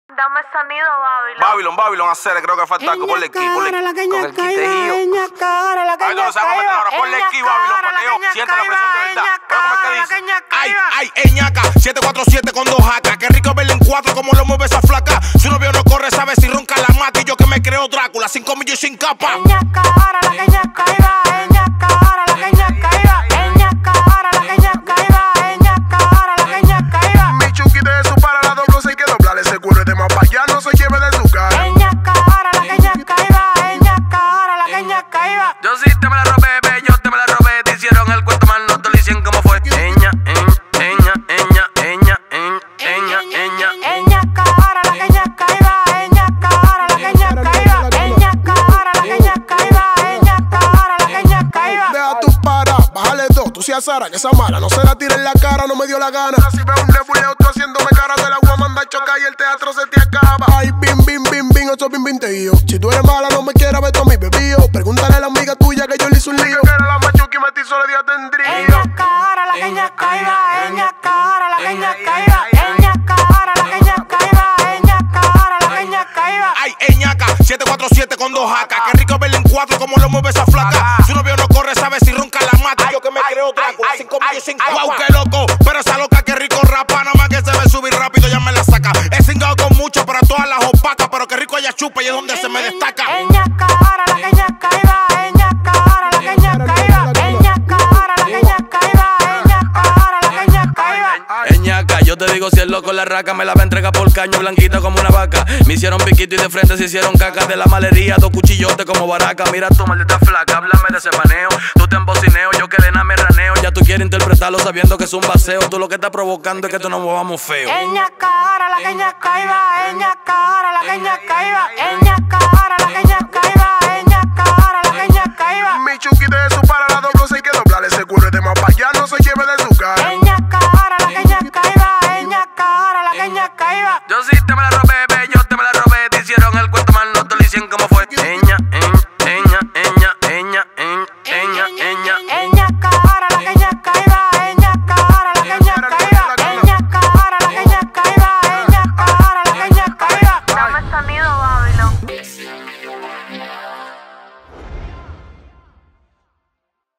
Dame sonido, Babylon, hacer, creo que falta algo. Ponle aquí, ponle aquí. Con el quitejío. Ahí no lo sabemos meter ahora. Ponle aquí, Babylon, para que yo sienta la presión de verdad. Pero como es que dice. Ay, ñaca, 747 con 2 AK. Qué rico verle en 4 como lo mueve esa flaca. Su novio no corre, sabe si ronca la mata. Y yo que me creo Drácula, 5 millones sin capa. Ñaca, ahora la que ñaca iba. Ñaca, ahora la que ñaca iba. Ñaca, ahora la que ñaca iba. Ñaca, ahora la que ñaca iba. Mi chuki de su para la doble, hay que doblarle ese culo de más para allá, no se lleve de su cara. Ñaca, ahora la que ñaca iba. Ñaca, ahora la que ñaca iba. Yo sí te me la robé, bebé, yo te me la robé. Te hicieron el cuento mal, no te lo hicieron como fue. Ñaca, ahora la que ñaca iba. Ñaca, ahora la que ñaca iba. Ñaca, ahora la que ñaca iba. Ñaca, ahora la que ñaca iba. Deja tu para, bájale 2, tú seas Sara, que esa mala no se la tire en la cara, no me dio la gana. Si veo un nebuleo, tú haciéndome cara de la agua, manda a chocar y el teatro se te acaba. Ay, bim, eso bim, te guío. Si tú eres mala, no me quieras ver todo mi bebío. Pregúntale a la amiga tuya que yo le hice un lío. Que era la machuki, metí solo día tendría. Ñaca, ahora la que ñaca iba. Ñaca, ahora la que ñaca iba. Ñaca, ahora la que ñaca iba. Ñaca, ahora la que ñaca iba. Ay, ñaca, 747 con 2 AK. Qué rico verle en 4 como lo mueve esa flaca. Su novio no corre, sabe si ronca la mata. Y yo que me creo Drácula, 5 millones sin capa. Wow, qué loco, pero esa loca que rico rapa. Nada más que se ve subir rápido, ya me la saca. He cingado con mucho, pero todas las opacas. Pero qué rico ella chupa y es donde se me destaca. Ñaca, ahora la que ñaca iba. Ñaca, ahora la que ñaca iba. Ñaca, ahora la que ñaca iba. Ñaca, ahora la que ñaca iba. Ñaca, yo te digo si el loco la raca me la va a entregar por caño, blanquita como una vaca. Me hicieron piquito y de frente se hicieron caca. De la malería, 2 cuchillotes como baraca. Mira tú, maldita flaca, háblame de ese paneo. Tú te embocineo, yo que de nada me raneo. Ya tú quieres interpretarlo sabiendo que es un baseo. Tú lo que estás provocando es que tú nos movamos feo. Ñaca, ahora la que ñaca iba. Ñaca, ahora la que ñaca iba. Ñaca, ahora la que ñaca iba. Ñaca, ahora la que ñaca iba. Mi chuki de su para la doble, hay que doblarle ese culo de más para allá, no se lleve de su cara.